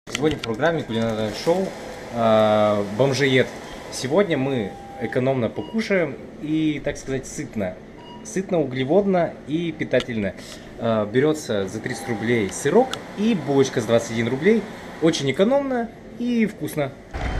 Сегодня в программе кулинарное шоу «Бомжеед». Сегодня мы экономно покушаем и, так сказать, сытно. Сытно, углеводно и питательно. Берется за 30 рублей сырок и булочка с 21 рублей. Очень экономно и вкусно.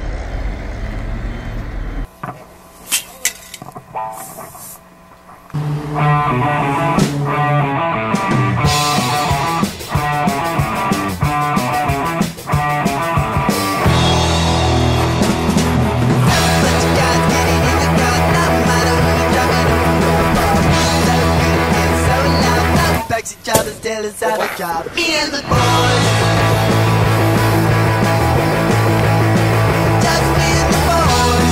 Each other's tail inside a job. Me and the boys. Just me and the boys.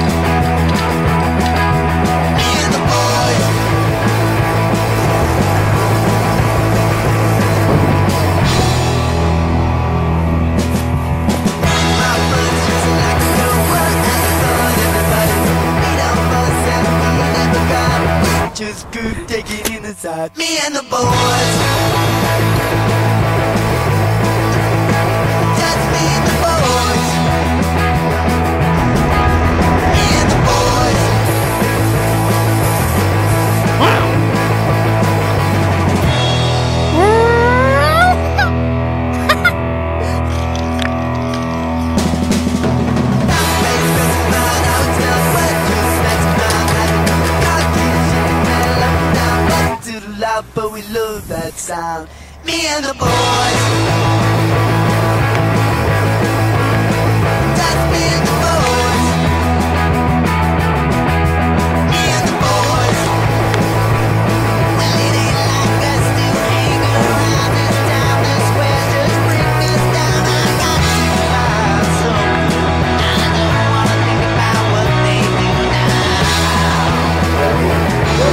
Me and the boys. My friends just like to go work and fun. Everybody we don't fuss and we never got. Just good taking in the side. Me and the boys. But we love that sound. Me and the boys. Just me and the boys. Me and the boys. Well, it ain't like us to hang around this town. The square just bring us down. I got to find something. I don't wanna think about what they do now.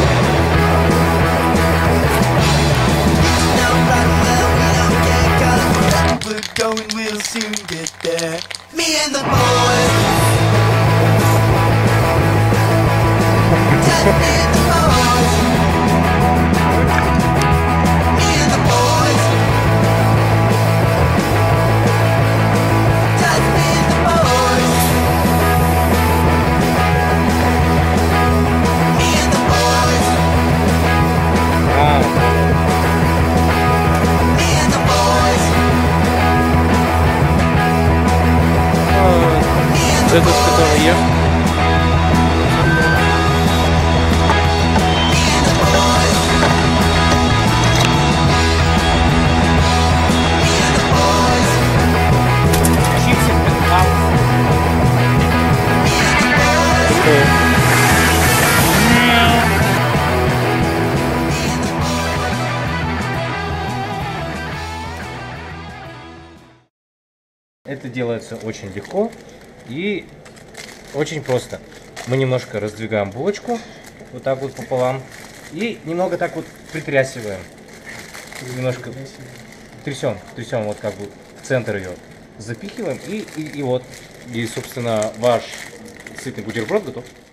We're going, we'll soon get there. Me and the boys. Just me and the boys. Me and the boys. Just me and the boys. Me and the boys. Me and the boys. Этот, который ешь. Это делается очень легко и очень просто. Мы немножко раздвигаем булочку, вот так вот пополам, и немного так вот притрясиваем. Немножко трясем вот как бы в центр ее. Запихиваем и вот. И, собственно, ваш сытный бутерброд готов.